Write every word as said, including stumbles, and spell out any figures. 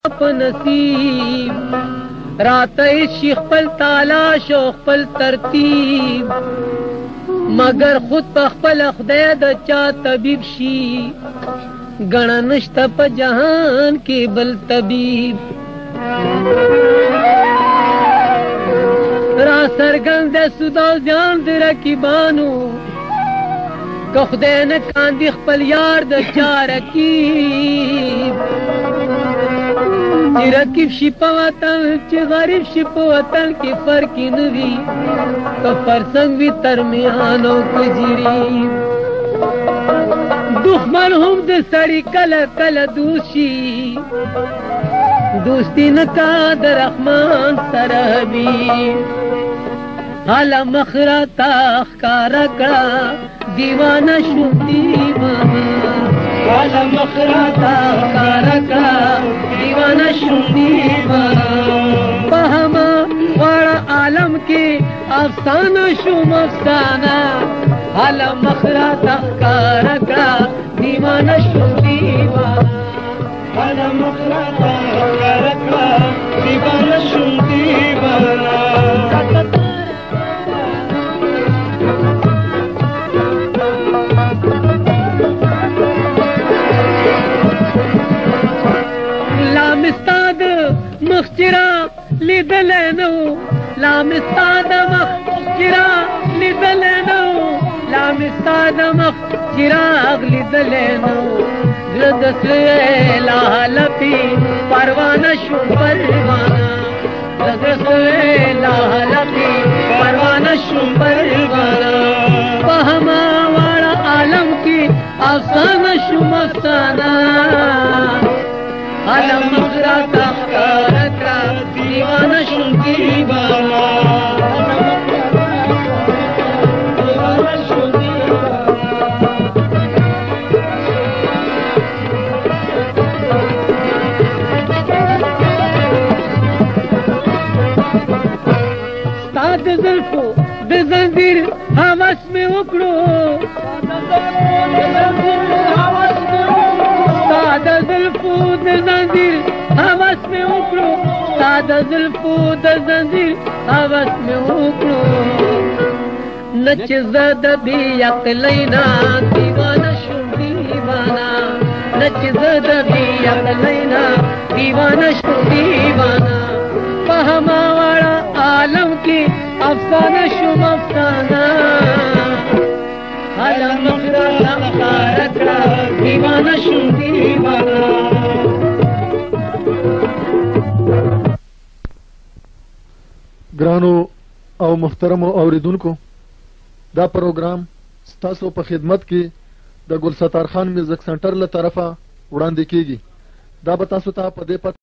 په نصیب راته شي خپل تلاش او خپل ترتیب مگر خود په خپل خدای د چا طبیب شي ګڼه نشته په جهان کې بل طبیب را سرګند سودا ځان د رقیبانو که خدای نه کاندي خپل یار د چا رقیب چې رقیب شي په وطن چې غریب شي په وطن کې فرق نه وي که فرسنګ وي تر میانو کجري دښمن هم د سړي کله کله دوست شي دوستی نه کا د رحمان سره وي حالا مخ راته ښکاره کړه دیوانه شوم دیوانه حالا مخ راته ښکاره کړه دیوانه شوم دیوانه په همه واړه عالم کې افسانه شوم افسانه حالا مخ راته ښکاره کړه دیوانه شوم دیوانه حالا مخ راته ښکاره کړه دیوانه شوم دیوانه لامستاد مخچرا لیدلی نو لامستاد مخچرا لیدلی نو لامستاد مخچراغ لیدلی نو زړه د سوی لاهلپي پروانه شو پروانه زړه د سوی لاهلپي پروانه شو پروانه په همه واړه عالم کې افسانه شوم افسانه حالا مخ راته ښکاره کړه دیوانه شوم دیوانه دیوانه شوم ستا د زلفو د زنځیر هوس مې وکړو ستا د زلفو د زنځیر هوس مې وکړو ستا د زلفو د زنځیر هوس مې وکړو نه چې زه د بې عقلۍ نه دیوانه شوم دیوانه نه چې زه د بې عقلۍ نه دیوانه شوم دیوانه په همه واړه عالم کې افسانه شوم افسانه حالا مخ راته ښکاره کړه دیوانه شوم دیوانه ګرانو او محترمو اوریدونکو دا پروګرام ستاسو په خدمت کې د ګل ستار خان میوزک سنټر له طرفه وړاندې کیږي دا به تاسو ته په دې